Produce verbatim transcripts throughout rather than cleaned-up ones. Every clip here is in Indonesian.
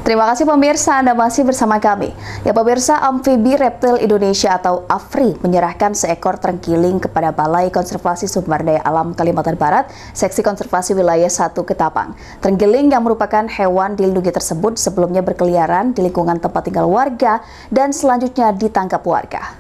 Terima kasih pemirsa, Anda masih bersama kami. Ya pemirsa, Amfibi Reptil Indonesia atau AFRI menyerahkan seekor terenggiling kepada Balai Konservasi Sumber Daya Alam Kalimantan Barat, Seksi Konservasi Wilayah satu Ketapang. Terenggiling yang merupakan hewan dilindungi tersebut sebelumnya berkeliaran di lingkungan tempat tinggal warga dan selanjutnya ditangkap warga.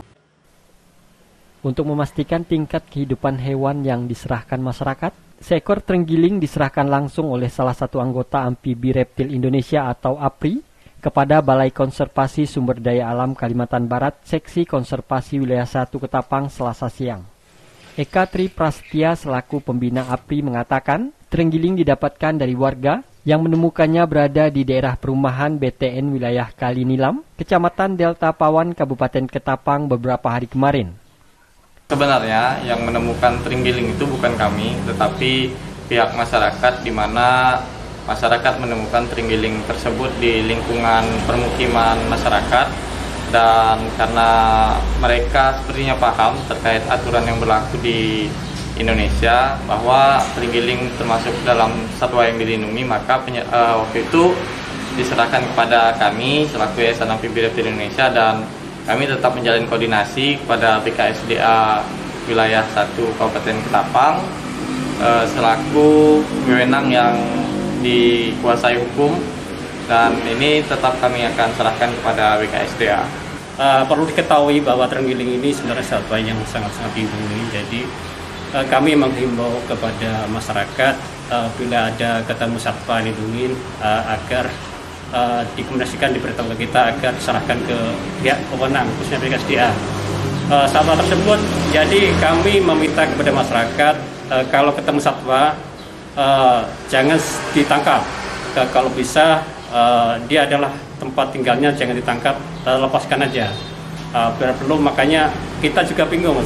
Untuk memastikan tingkat kehidupan hewan yang diserahkan masyarakat, seekor terenggiling diserahkan langsung oleh salah satu anggota Amfibi Reptil Indonesia atau AFRI kepada Balai Konservasi Sumber Daya Alam Kalimantan Barat, Seksi Konservasi Wilayah satu Ketapang, Selasa siang. Eka Tri Prastia selaku pembina AFRI mengatakan, terenggiling didapatkan dari warga yang menemukannya berada di daerah perumahan B T N wilayah Kalinilam, Kecamatan Delta Pawan, Kabupaten Ketapang beberapa hari kemarin. Sebenarnya yang menemukan terenggiling itu bukan kami, tetapi pihak masyarakat, di mana masyarakat menemukan terenggiling tersebut di lingkungan permukiman masyarakat, dan karena mereka sepertinya paham terkait aturan yang berlaku di Indonesia bahwa terenggiling termasuk dalam satwa yang dilindungi, maka uh, waktu itu diserahkan kepada kami selaku Yayasan Amfibi Reptil Indonesia, dan kami tetap menjalin koordinasi kepada B K S D A wilayah satu Kabupaten Ketapang eh, selaku wewenang yang dikuasai hukum, dan ini tetap kami akan serahkan kepada B K S D A. Uh, perlu diketahui bahwa terenggiling ini sebenarnya satwa yang sangat-sangat dilindungi, jadi uh, kami menghimbau kepada masyarakat uh, bila ada ketemu satwa dilindungi uh, agar Uh, dikomunikasikan, diberitahu ke kita agar diserahkan ke pihak pewenang, khususnya B K S D A. Uh, satwa tersebut, jadi kami meminta kepada masyarakat uh, kalau ketemu satwa uh, jangan ditangkap. Uh, kalau bisa uh, dia adalah tempat tinggalnya, jangan ditangkap, uh, lepaskan aja. Uh, perlu makanya kita juga bingung.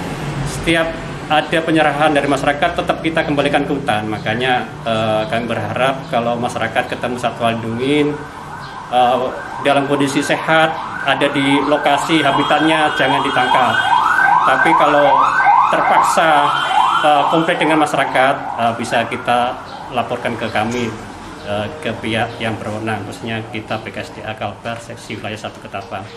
Setiap ada penyerahan dari masyarakat, tetap kita kembalikan ke hutan. Makanya eh, kami berharap kalau masyarakat ketemu satwa dilindungi eh, dalam kondisi sehat, ada di lokasi habitatnya, jangan ditangkap. Tapi kalau terpaksa eh, konflik dengan masyarakat, eh, bisa kita laporkan ke kami, eh, ke pihak yang berwenang, khususnya kita B K S D A Kalbar, Seksi Wilayah satu Ketapang.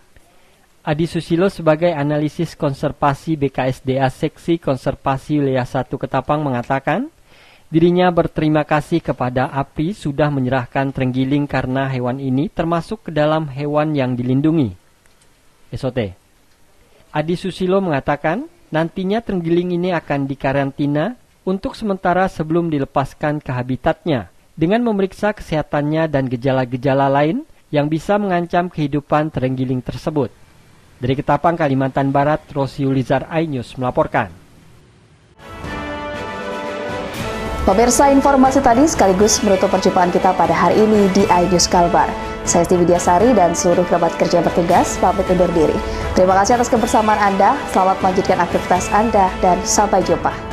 Adi Susilo sebagai analisis konservasi B K S D A Seksi Konservasi Wilayah satu Ketapang mengatakan, dirinya berterima kasih kepada AFRI sudah menyerahkan terenggiling karena hewan ini termasuk ke dalam hewan yang dilindungi. S O T. Adi Susilo mengatakan, nantinya terenggiling ini akan dikarantina untuk sementara sebelum dilepaskan ke habitatnya dengan memeriksa kesehatannya dan gejala-gejala lain yang bisa mengancam kehidupan terenggiling tersebut. Dari Ketapang, Kalimantan Barat, Rosiulizar iNews melaporkan. Pemirsa, informasi tadi sekaligus menutup perjumpaan kita pada hari ini di iNews Kalbar. Saya Esti Widyasari dan seluruh kerabat kerja yang bertugas pamit undur diri. Terima kasih atas kebersamaan Anda, selamat melanjutkan aktivitas Anda, dan sampai jumpa.